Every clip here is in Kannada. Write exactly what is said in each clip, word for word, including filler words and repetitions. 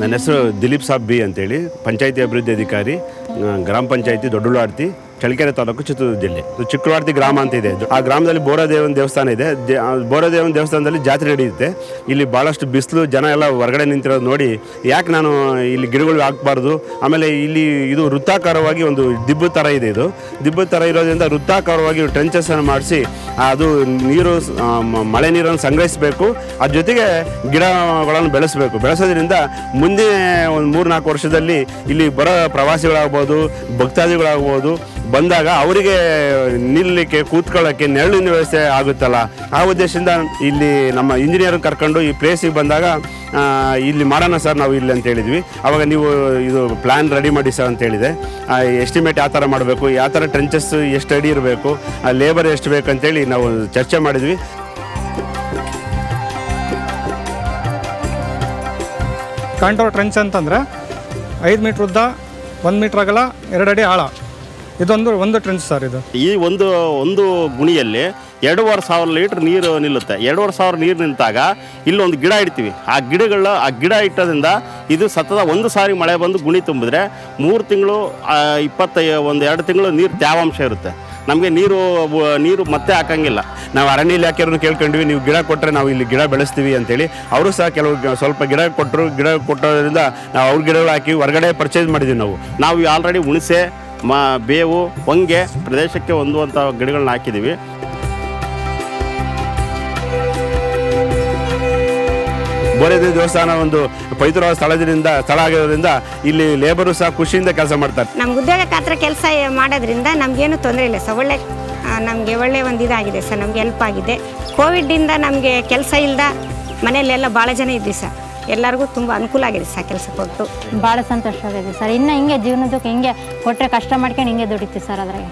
ನನ್ನ ಹೆಸರು ದಿಲೀಪ್ ಸಾಬ್ ಬಿ ಅಂತೇಳಿ, ಪಂಚಾಯತಿ ಅಭಿವೃದ್ಧಿ ಅಧಿಕಾರಿ, ಗ್ರಾಮ ಪಂಚಾಯತಿ ದೊಡ್ಡುಳ್ಳಾರ್ತಿ, ಚಳ್ಳಕೆರೆ ತಾಲೂಕು, ಚಿತ್ರದುರ್ಗ ಜಿಲ್ಲೆ. ಚಿಕ್ಕುಳಾರ್ತಿ ಗ್ರಾಮ ಅಂತ ಇದೆ. ಆ ಗ್ರಾಮದಲ್ಲಿ ಬೋರದೇವನ ದೇವಸ್ಥಾನ ಇದೆ. ಬೋರದೇವನ ದೇವಸ್ಥಾನದಲ್ಲಿ ಜಾತ್ರೆ ನಡೆಯುತ್ತೆ. ಇಲ್ಲಿ ಭಾಳಷ್ಟು ಬಿಸಿಲು, ಜನ ಎಲ್ಲ ಹೊರಗಡೆ ನಿಂತಿರೋದು ನೋಡಿ ಯಾಕೆ ನಾನು ಇಲ್ಲಿ ಗಿಡಗಳು ಹಾಕಬಾರ್ದು. ಆಮೇಲೆ ಇಲ್ಲಿ ಇದು ವೃತ್ತಾಕಾರವಾಗಿ ಒಂದು ದಿಬ್ಬು ಥರ ಇದೆ. ಇದು ದಿಬ್ಬು ಥರ ಇರೋದ್ರಿಂದ ವೃತ್ತಾಕಾರವಾಗಿ ಟ್ರೆಂಚಸ್ಸನ್ನು ಮಾಡಿಸಿ ಅದು ನೀರು, ಮಳೆ ನೀರನ್ನು ಸಂಗ್ರಹಿಸಬೇಕು. ಅದ್ರ ಜೊತೆಗೆ ಗಿಡಗಳನ್ನು ಬೆಳೆಸಬೇಕು. ಬೆಳೆಸೋದ್ರಿಂದ ಮುಂದೆ ಒಂದು ಮೂರು ನಾಲ್ಕು ವರ್ಷದಲ್ಲಿ ಇಲ್ಲಿ ಬರೋ ಪ್ರವಾಸಿಗಳಾಗ್ಬೋದು, ಭಕ್ತಾದಿಗಳಾಗ್ಬೋದು, ಬಂದಾಗ ಅವರಿಗೆ ನಿಲ್ಲಲಿಕ್ಕೆ, ಕೂತ್ಕೊಳ್ಳೋಕ್ಕೆ ನೆರಳಿನ ವ್ಯವಸ್ಥೆ ಆಗುತ್ತಲ್ಲ. ಆ ಉದ್ದೇಶದಿಂದ ಇಲ್ಲಿ ನಮ್ಮ ಇಂಜಿನಿಯರ್ ಕರ್ಕೊಂಡು ಈ ಪ್ಲೇಸಿಗೆ ಬಂದಾಗ ಇಲ್ಲಿ ಮಾಡೋಣ ಸರ್ ನಾವು ಇಲ್ಲಿ ಅಂತ ಹೇಳಿದ್ವಿ. ಆವಾಗ ನೀವು ಇದು ಪ್ಲ್ಯಾನ್ ರೆಡಿ ಮಾಡಿ ಸರ್ ಅಂತ ಹೇಳಿದೆ. ಎಸ್ಟಿಮೇಟ್ ಯಾವ ಥರ ಮಾಡಬೇಕು, ಯಾವ ಥರ ಟ್ರೆಂಚಸ್ ಎಷ್ಟು ಅಡಿ ಇರಬೇಕು, ಲೇಬರ್ ಎಷ್ಟು ಬೇಕಂತೇಳಿ ನಾವು ಚರ್ಚೆ ಮಾಡಿದ್ವಿ. ಕಾಂಟೋರ್ ಟ್ರೆಂಚ್ ಅಂತಂದರೆ ಐದು ಮೀಟ್ರ್ ಉದ್ದ, ಒಂದು ಮೀಟ್ರ್ ಅಗಲ, ಎರಡು ಅಡಿ ಆಳ. ಇದೊಂದು ಒಂದು ಟ್ರೆಂಚ್ ಸರ್. ಇದು ಈ ಒಂದು ಒಂದು ಗುಣಿಯಲ್ಲಿ ಎರಡೂವರೆ ಸಾವಿರ ಲೀಟ್ರ್ ನೀರು ನಿಲ್ಲುತ್ತೆ. ಎರಡೂವರೆ ಸಾವಿರ ನೀರು ನಿಂತಾಗ ಇಲ್ಲೊಂದು ಗಿಡ ಇಡ್ತೀವಿ. ಆ ಗಿಡಗಳ ಆ ಗಿಡ ಇಟ್ಟೋದ್ರಿಂದ ಇದು ಸತತ ಒಂದು ಸಾರಿ ಮಳೆ ಬಂದು ಗುಣಿ ತುಂಬಿದ್ರೆ ಮೂರು ತಿಂಗಳು ಇಪ್ಪತ್ತೈ ಒಂದು ಎರಡು ತಿಂಗಳು ನೀರು ತೇವಾಂಶ ಇರುತ್ತೆ. ನಮಗೆ ನೀರು ನೀರು ಮತ್ತೆ ಹಾಕಂಗಿಲ್ಲ. ನಾವು ಅರಣ್ಯ ಇಲಾಖೆಯವ್ರನ್ನ ಕೇಳ್ಕೊಂಡ್ವಿ, ನೀವು ಗಿಡ ಕೊಟ್ಟರೆ ನಾವು ಇಲ್ಲಿ ಗಿಡ ಬೆಳೆಸ್ತೀವಿ ಅಂತೇಳಿ. ಅವರು ಸಹ ಕೆಲವು ಸ್ವಲ್ಪ ಗಿಡ ಕೊಟ್ಟರು. ಗಿಡ ಕೊಟ್ಟೋದ್ರಿಂದ ನಾವು ಅವ್ರ ಗಿಡಗಳು ಹಾಕಿ ಹೊರಗಡೆ ಪರ್ಚೇಸ್ ಮಾಡಿದ್ದೀವಿ. ನಾವು ನಾವು ಆಲ್ರೆಡಿ ಹುಣಸೆ, ಮಾ ಬೇವು, ಹೊಂಗೆ ಪ್ರದೇಶಕ್ಕೆ ಹೊಂದುವಂಥ ಗಿಡಗಳನ್ನ ಹಾಕಿದ್ದೀವಿ. ಬೋರದೇವ ದೇವಸ್ಥಾನ ಒಂದು ಪವಿತ್ರವಾದ ಸ್ಥಳದಿಂದ ಸ್ಥಳ ಆಗಿರೋದ್ರಿಂದ ಇಲ್ಲಿ ಲೇಬರು ಸಹ ಖುಷಿಯಿಂದ ಕೆಲಸ ಮಾಡ್ತಾರೆ. ನಮ್ಗೆ ಉದ್ಯೋಗ ಖಾತ್ರಿ ಕೆಲಸ ಮಾಡೋದ್ರಿಂದ ನಮಗೇನು ತೊಂದರೆ ಇಲ್ಲ ಸರ್. ಒಳ್ಳೆ ನಮಗೆ ಒಳ್ಳೆ ಒಂದು ಇದಾಗಿದೆ ಸರ್. ನಮಗೆ ಹೆಲ್ಪ್ ಆಗಿದೆ. ಕೋವಿಡ್ಡಿಂದ ನಮಗೆ ಕೆಲಸ ಇಲ್ಲದ ಮನೆಯಲ್ಲೆಲ್ಲ ಭಾಳ ಜನ ಇದ್ವಿ ಸರ್. ಎಲ್ಲರಿಗೂ ತುಂಬ ಅನುಕೂಲ ಆಗಿದೆ ಸರ್ ಕೆಲಸ ಕೊಟ್ಟು. ಭಾಳ ಸಂತೋಷವಾಗಿದೆ ಸರ್. ಇನ್ನು ಹಿಂಗೆ ಜೀವನದಕ್ಕೆ ಹಿಂಗೆ ಕೊಟ್ಟರೆ ಕಷ್ಟ ಮಾಡ್ಕೊಂಡು ಹಿಂಗೆ ದುಡಿತೀವಿ ಸರ್. ಅದ್ರಾಗೆ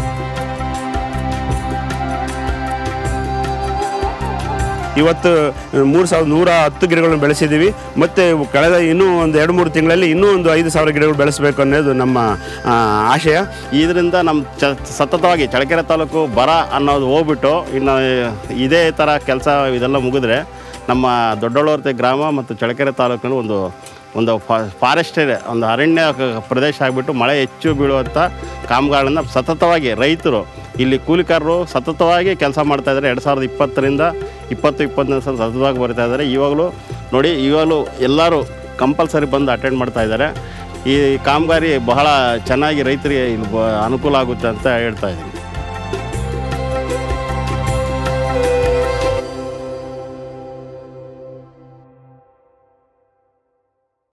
ಇವತ್ತು ಮೂರು ಸಾವಿರದ ನೂರ ಹತ್ತು ಗಿಡಗಳನ್ನು ಬೆಳೆಸಿದ್ದೀವಿ. ಮತ್ತು ಕಳೆದ ಇನ್ನೂ ಒಂದು ಎರಡು ಮೂರು ತಿಂಗಳಲ್ಲಿ ಇನ್ನೂ ಒಂದು ಐದು ಸಾವಿರ ಗಿಡಗಳು ಬೆಳೆಸಬೇಕು ಅನ್ನೋದು ನಮ್ಮ ಆಶಯ. ಇದರಿಂದ ನಮ್ಮ ಚ ಸತತವಾಗಿ ಚಳ್ಳಕೆರೆ ತಾಲೂಕು ಬರ ಅನ್ನೋದು ಹೋಗ್ಬಿಟ್ಟು ಇನ್ನು ಇದೇ ಥರ ಕೆಲಸ ಇದೆಲ್ಲ ಮುಗಿದ್ರೆ ನಮ್ಮ ದೊಡ್ಡಳ್ಳಾರ್ತಿ ಗ್ರಾಮ ಮತ್ತು ಚಳ್ಳಕೆರೆ ತಾಲೂಕಿನ ಒಂದು ಒಂದು ಫಾರೆಸ್ಟ್ ಒಂದು ಅರಣ್ಯ ಪ್ರದೇಶ ಆಗಿಬಿಟ್ಟು ಮಳೆ ಹೆಚ್ಚು ಬೀಳುವಂಥ ಕಾಮಗಾರಿಗಳನ್ನು ಸತತವಾಗಿ ರೈತರು ಇಲ್ಲಿ ಕೂಲಿಕಾರರು ಸತತವಾಗಿ ಕೆಲಸ ಮಾಡ್ತಾಯಿದ್ದಾರೆ. ಎರಡು ಸಾವಿರದ ಇಪ್ಪತ್ತರಿಂದ ಇಪ್ಪತ್ತು ಇಪ್ಪತ್ತನೇ ಸಾವಿರ ಸತತವಾಗಿ ಬರ್ತಾ ಇದ್ದಾರೆ. ಇವಾಗಲೂ ನೋಡಿ, ಇವಾಗಲೂ ಎಲ್ಲರೂ ಕಂಪಲ್ಸರಿ ಬಂದು ಅಟೆಂಡ್ ಮಾಡ್ತಾ ಇದ್ದಾರೆ. ಈ ಕಾಮಗಾರಿ ಬಹಳ ಚೆನ್ನಾಗಿ ರೈತರಿಗೆ ಇಲ್ಲಿ ಅನುಕೂಲ ಆಗುತ್ತೆ ಅಂತ ಹೇಳ್ತಾ ಇದ್ದೀನಿ.